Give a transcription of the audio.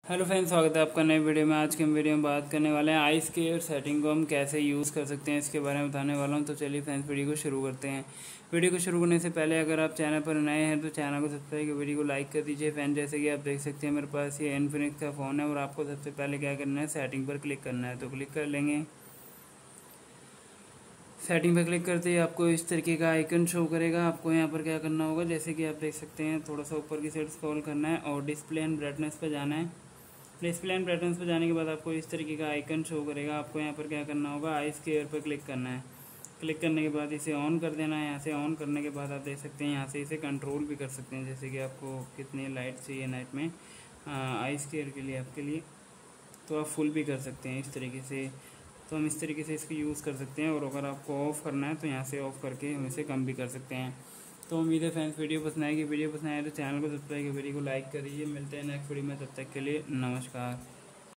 Hello friends, स्वागत है आपका नए वीडियो में। आज के हम वीडियो में बात करने वाले हैं आइस केयर सेटिंग को हम कैसे यूज़ कर सकते हैं, इसके बारे में बताने वाला हूं। तो चलिए फ्रेंड्स, वीडियो को शुरू करते हैं। वीडियो को शुरू करने से पहले अगर आप चैनल पर नए हैं तो चैनल को सब्सक्राइब कर वीडियो को लाइक कर दीजिए। फ्रेंड, जैसे कि आप देख सकते हैं मेरे पास ये इन्फिनिक्स का फ़ोन है और आपको सबसे पहले क्या करना है, सेटिंग पर क्लिक करना है। तो क्लिक कर लेंगे। सेटिंग पर क्लिक करते ही आपको इस तरीके का आइकन शो करेगा। आपको यहाँ पर क्या करना होगा, जैसे कि आप देख सकते हैं, थोड़ा सा ऊपर की साइड स्क्रॉल करना है और डिस्प्ले एंड ब्राइटनेस पर जाना है। डिस्प्ले एंड ब्राइटनेस पर जाने के बाद आपको इस तरीके का आइकन शो करेगा। आपको यहाँ पर क्या करना होगा, आइस केयर पर क्लिक करना है। क्लिक करने के बाद इसे ऑन कर देना है। यहाँ से ऑन करने के बाद आप देख सकते हैं यहाँ से इसे कंट्रोल भी कर सकते हैं, जैसे कि आपको कितनी लाइट चाहिए नाइट में आइस केयर के लिए आपके लिए, तो आप फुल भी कर सकते हैं इस तरीके से। तो हम इस तरीके से इसको यूज़ कर सकते हैं और अगर आपको ऑफ़ करना है तो यहाँ से ऑफ़ करके हम इसे कम भी कर सकते हैं। तो उम्मीद है फ्रेंड्स वीडियो पसंद आएगी। वीडियो पसंद आए तो चैनल को सब्सक्राइब कर वीडियो को लाइक करिए। मिलते हैं नेक्स्ट वीडियो में, तब तक के लिए नमस्कार।